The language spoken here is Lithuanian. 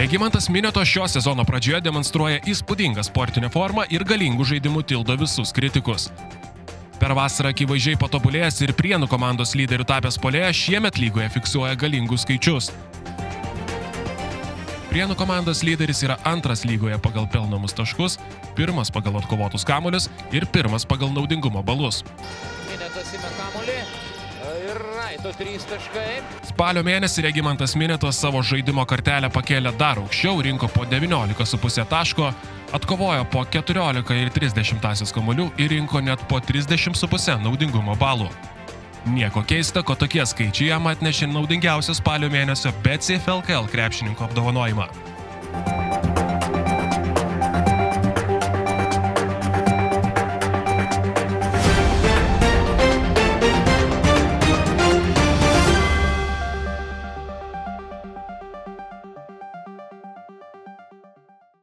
Regimantas Miniotas šio sezono pradžioje demonstruoja įspūdingą sportinę formą ir galingų žaidimų tildo visus kritikus. Per vasarą akivaizdžiai patobulėjęs ir Prienų komandos lyderių tapęs puolėjas šiemet lygoje fiksuoja galingus skaičius. Prienų komandos lyderis yra antras lygoje pagal pelnomus taškus, pirmas pagal atkovotus kamuolius ir pirmas pagal naudingumo balus. Miniotas įmeta kamuolį ir Raito 3 taškai. Spalio mėnesį Regimantas Miniotas savo žaidimo kartelę pakėlė dar aukščiau, rinko po 19,5 taško, atkovojo po 14,3 kamuolių ir rinko net po 30,5 naudingumo balų. Nieko keista, kad tokie skaičiai jam atnešė naudingiausią spalio mėnesio BCF LKL krepšininko apdovanojimą.